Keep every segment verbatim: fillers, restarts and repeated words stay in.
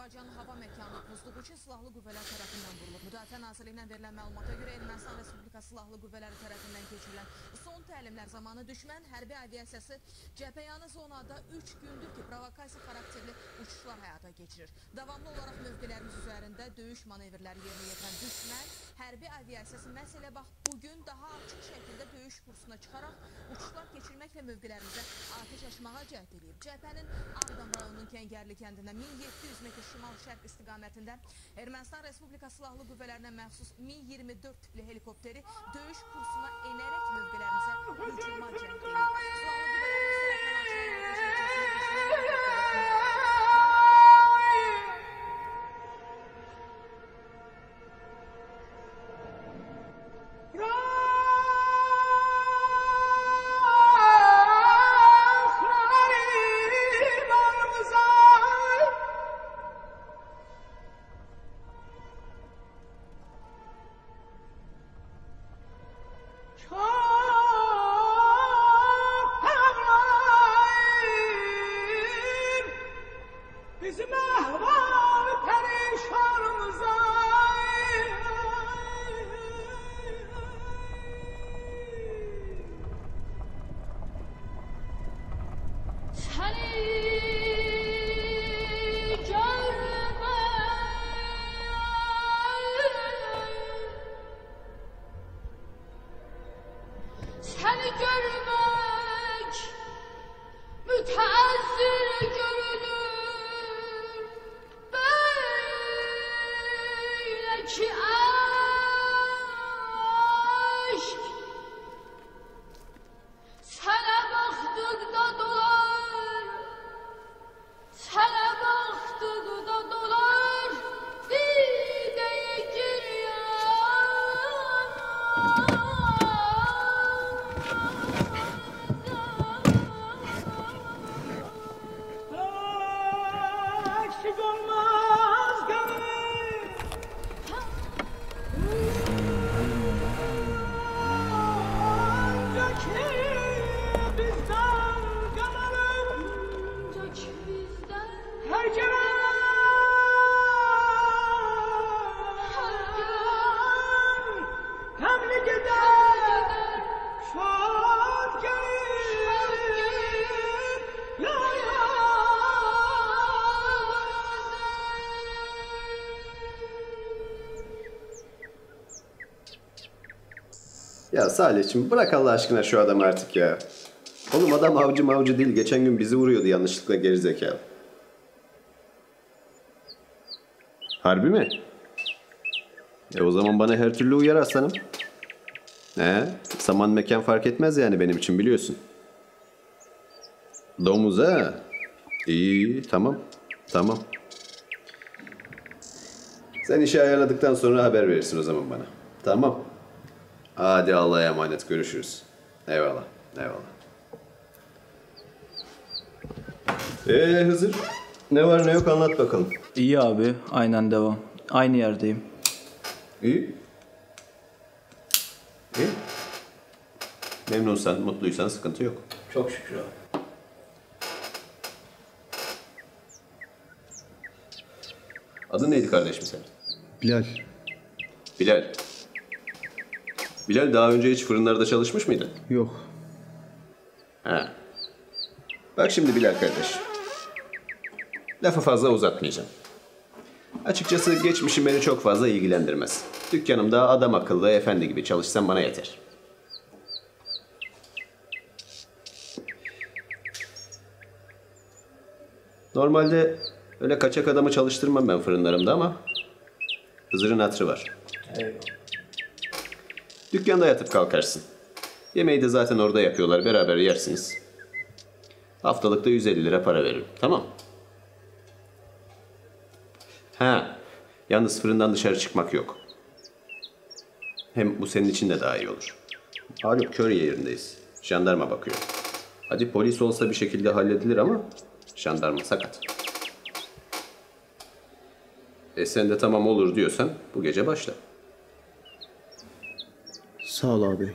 Azərbaycan hava məkanı pozduğu silahlı qüvvələr tərəfindən vurulub. Müdafiə Nazirliyindən verilən məlumata görə Ermənistan Respublikası Silahlı Qüvvələri tərəfindən keçirilən son təlimlər zamanı düşmən hərbi aviasiyası cəbhəyanı zonada üç gündür ki, provokasiya xarakterli uçuşlar həyata geçirir. Davamlı olaraq mövqelərimiz üzərində döyüş manevrləri yerinə yetirən düşmən hərbi aviasiyası məsələ bax bugün daha açıq şəkildə döyüş kursuna çıxaraq uçuşlar keçirməklə mövqelərimizə atəş açmağa cəhd edib. Cəbhənin Ağdam rayonunun Kəngərli kəndindən min yeddi yüz metr şimal-şərq istiqamətində Ermənistan Respublikası Silahlı Qüvvələrinə məxsus min iyirmi dörd tipli helikopteri döyüş kursuna enərək mövqelərimizə hücuma cəhd edib. Silahlı Qüvvələrimiz tərəfindən açılan atəş nəticəsində düşmən helikopteri Ya Salih'cim bırak Allah aşkına şu adamı artık ya. Oğlum adam avcı mavcı değil. Geçen gün bizi vuruyordu yanlışlıkla gerizekalı. Harbi mi? E o zaman bana her türlü uyar aslanım. He? Zaman mekan fark etmez yani benim için biliyorsun. Domuz ha? İyi tamam. Tamam. Sen işi ayarladıktan sonra haber verirsin o zaman bana. Tamam. Hadi Allah'a emanet görüşürüz. Eyvallah. Eyvallah. Ee Hızır. Ne var ne yok anlat bakalım. İyi abi. Aynen devam. Aynı yerdeyim. İyi. İyi. Memnunsan, mutluysan sıkıntı yok. Çok şükür abi. Adın neydi kardeşim senin? Bilal. Bilal. Bilal daha önce hiç fırınlarda çalışmış mıydın? Yok. He. Bak şimdi Bilal kardeş. Lafı fazla uzatmayacağım. Açıkçası geçmişim beni çok fazla ilgilendirmez. Dükkanımda adam akıllı, efendi gibi çalışsam bana yeter. Normalde öyle kaçak adamı çalıştırmam ben fırınlarımda ama Hızır'ın hatırı var. Eyvallah. Dükkanda yatıp kalkarsın. Yemeği de zaten orada yapıyorlar, beraber yersiniz. Haftalıkta yüz elli lira para veririm, tamam? Ha, yalnız fırından dışarı çıkmak yok. Hem bu senin için de daha iyi olur. Malum köy yerindeyiz. Jandarma bakıyor. Hadi polis olsa bir şekilde halledilir ama jandarma sakat. E sen de tamam olur diyorsan bu gece başla. Sağ ol abi.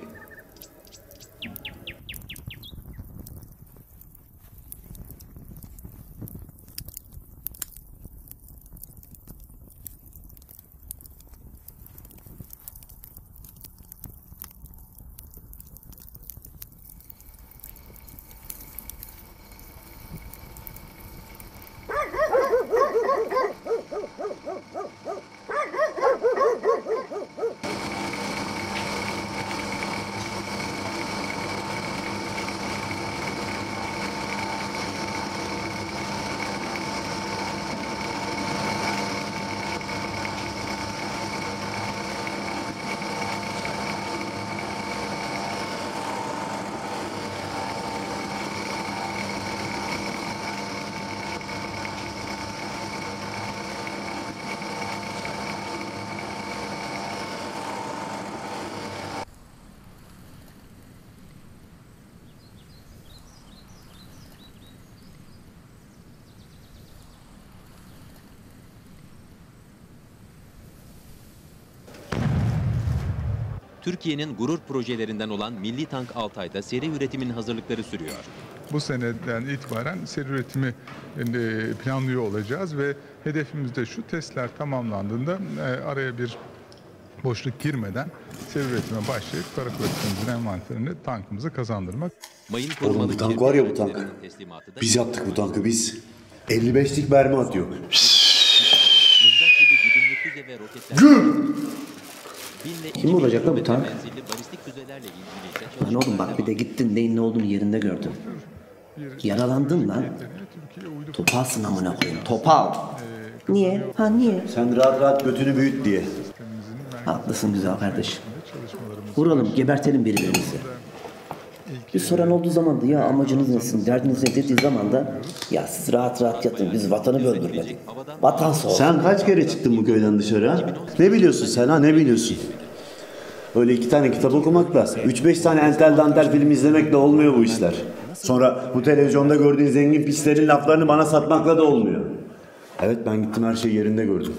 Türkiye'nin gurur projelerinden olan Milli Tank Altay'da seri üretimin hazırlıkları sürüyor. Bu seneden itibaren seri üretimi planlıyor olacağız ve hedefimiz de şu: testler tamamlandığında araya bir boşluk girmeden seri üretime başlayıp kara kuvvetlerimizin envanterini tankımıza kazandırmak. Mayın Oğlum bu korumalı tank var ya bu tank. teslimatı da Biz yaptık bu tankı biz. elli beşlik mermi atıyor. mızrak gibi güdümlü füze ve roketler. Kim olacak lan bu tank? Menzilli balistik füzelerle ilgili ise Lan oğlum bak bir de gittin neyin ne olduğunu yerinde gördüm. Yaralandın lan. Topalsın amına koyayım. Topal. Niye? Ha niye? Sen rahat rahat götünü büyüt diye. Haklısın güzel kardeş. Vuralım, gebertelim birbirimizi. Bir soran olduğu zaman da ya amacınız nesin, derdiniz ne dediği zaman da ya siz rahat rahat yatın, biz vatanı böldürmedik. Vatan soğuk. Sen kaç kere çıktın bu köyden dışarı ha? Ne biliyorsun sen ha, ne biliyorsun? Öyle iki tane kitap okumakla, üç beş tane entel dantel film izlemekle olmuyor bu işler. Sonra bu televizyonda gördüğün zengin pislerin laflarını bana satmakla da olmuyor. Evet, ben gittim, her şeyi yerinde gördüm.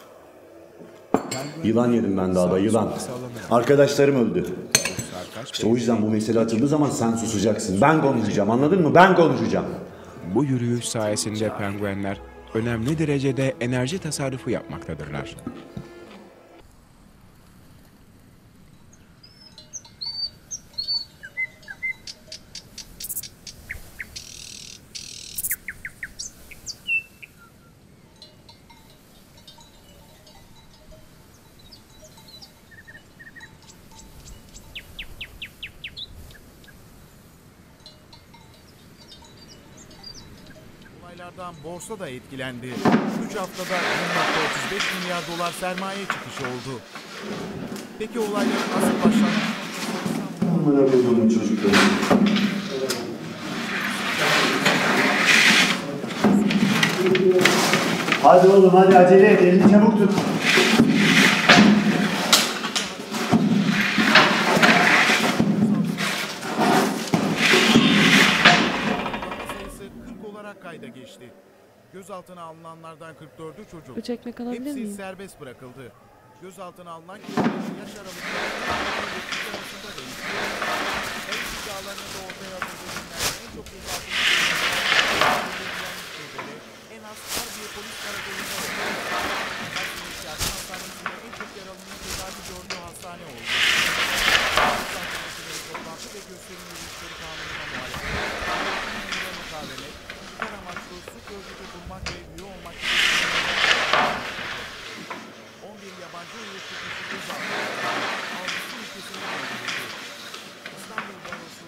Yılan yedim ben dağda, yılan. Arkadaşlarım öldü. İşte o yüzden bu mesele açıldığı zaman sen susacaksın. Ben konuşacağım, anladın mı? Ben konuşacağım. Bu yürüyüş sayesinde penguenler önemli derecede enerji tasarrufu yapmaktadırlar. Olaylardan borsa da etkilendi. üç haftada bir nokta otuz beş milyar dolar sermaye çıkışı oldu. Peki olayların nasıl başladı? Amına koyduğum çocukları. Hadi oğlum, hadi acele et, elini çabuk tut. Kayda geçti. Gözaltına alınanlardan kırk dördü çocuk. Üç ekmek alabilir Hepsi miyim? serbest bırakıldı. Gözaltına alınan kişilerin yaş aralıkları arasında değişti. Her iddialarının da ortaya atıldığı günlerde en çok gözaltına en az Harbiye Polis Karakolu'nda oldu. Harbiye Şarkı Hastanesi'nde en çok yaralının tedavi gördüğü hastane oldu. Hastaneleri toplantı ve gösterim yürüyüşleri kanununa muhalefet. Mukavemet, her amaçlı suç örgütü bulmak ve üye olmak gibi on bir yabancı uyuşturucu gözaltı altısı ülkesine gönderildi. İstanbul Barosu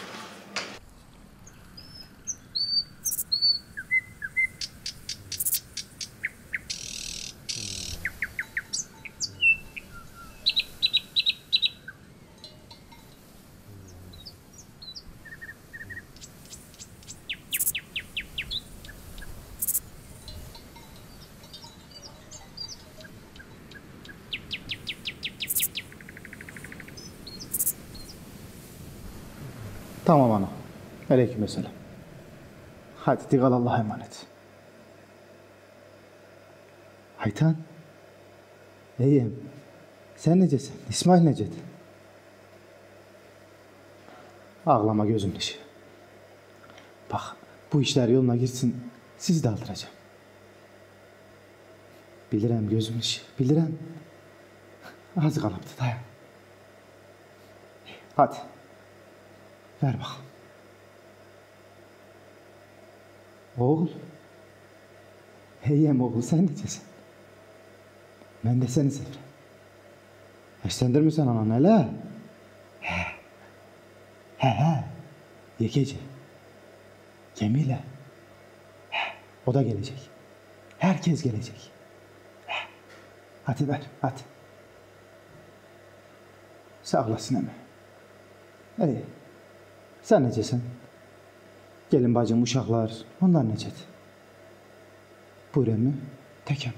Tamam ana. Aleykümselam. Hadi dikkat, Allah'a emanet. Haytan. İyiyim. Sen necesin? İsmail necedi? Ağlama gözüm dışı. Bak bu işler yoluna girsin, sizi de aldıracağım. Bilirem gözüm dışı, bilirem. Az kalıptı, dayan. Hadi. Ver bakalım. Oğul. Heyem oğul, sen necesin? Ben de seni severim. Eşlendir mi sen anan hele? He. He he. Yekeci. Cemile. He. O da gelecek. Herkes gelecek. He. Hadi ver, hadi. Sağ olasın emi. İyi. Sen necesin? Gelin bacım, uşaklar, onlar necedi? Buyur emmi, tekem.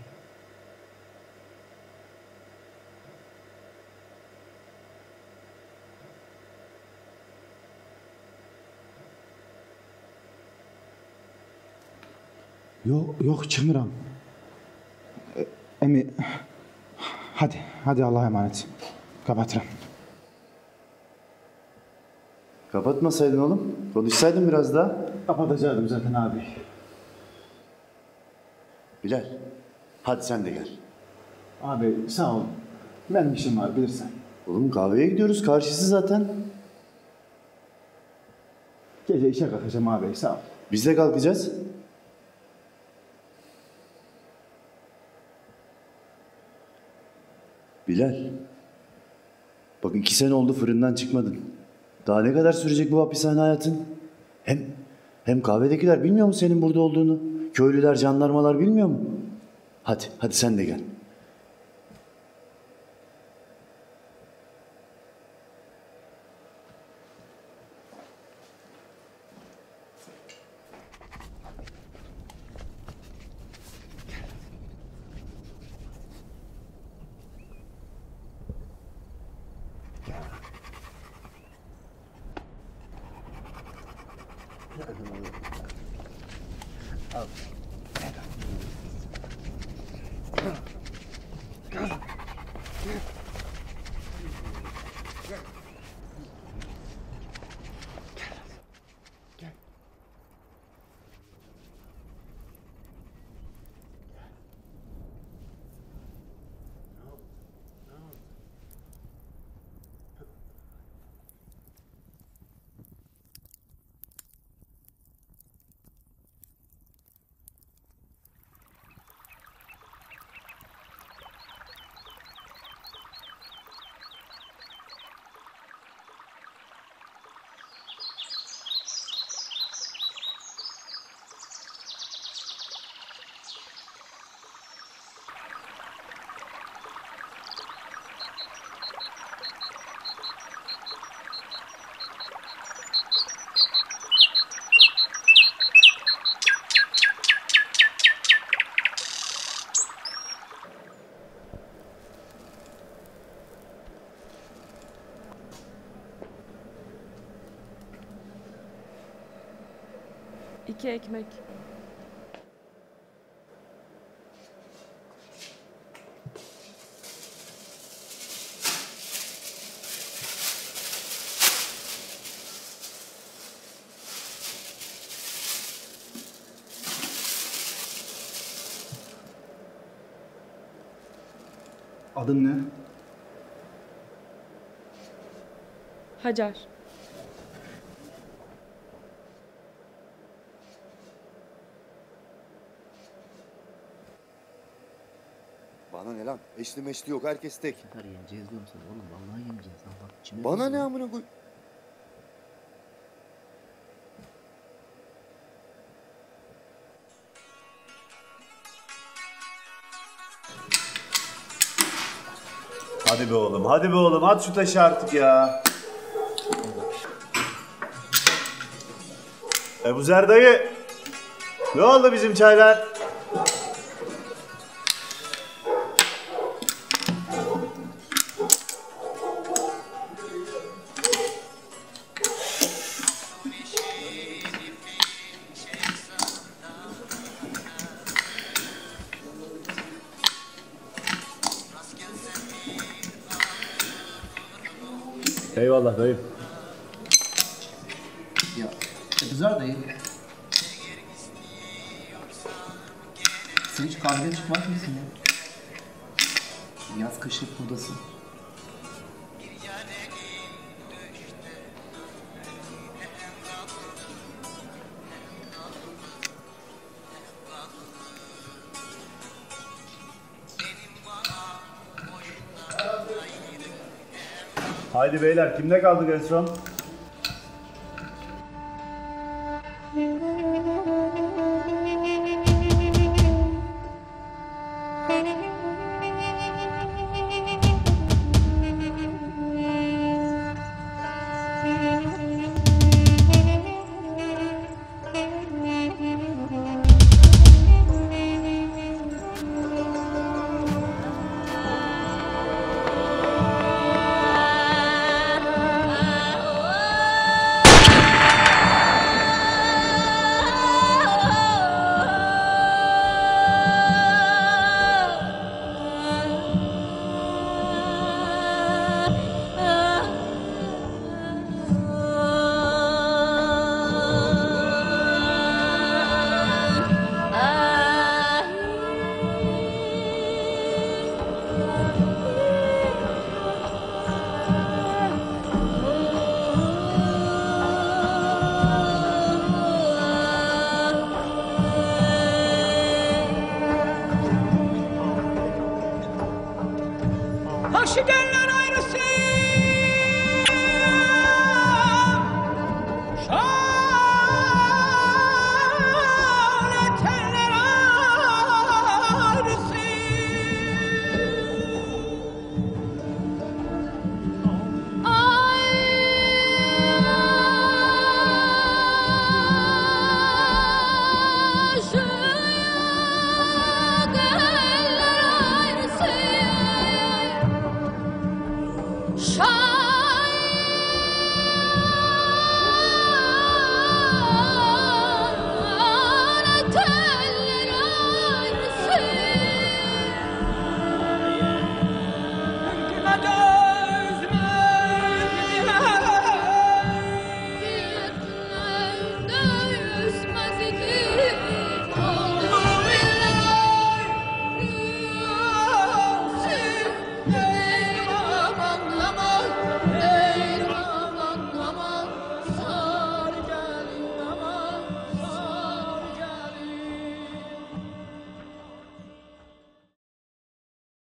Yok, yok çıkmıram. E, emmi, hadi, hadi Allah'a emanet. Kapatırım. Kapatmasaydın oğlum. Konuşsaydın biraz daha. Kapatacaktım zaten abi. Bilal, hadi sen de gel. Abi sağ ol. Benim işim var bilirsen. Oğlum kahveye gidiyoruz, karşısı zaten. Gece işe kalkacağım abi sağ ol. Biz de kalkacağız. Bilal. Bak iki sene oldu fırından çıkmadın. Daha ne kadar sürecek bu hapishane hayatın? Hem hem kahvedekiler bilmiyor mu senin burada olduğunu? Köylüler, jandarmalar bilmiyor mu? Hadi, hadi sen de gel. İki ekmek. Adın ne? Hacer. Bana ne lan? Eşli meşli yok, herkes tek. Yeter yiyeceğiz diyorum sana oğlum. Vallahi yemeyeceğiz. Ha, bak, içime Bana ne yiyeceğiz. amına koy? Hadi be oğlum, hadi be oğlum. At şu taşı artık ya. Ebuzer dayı. Ne oldu bizim çaylar? Eyvallah dayı. Ya güzel dayı. Sen hiç kahveye çıkmaz mısın ya? Yaz kış hep buradasın. Haydi beyler, kimde kaldık en son?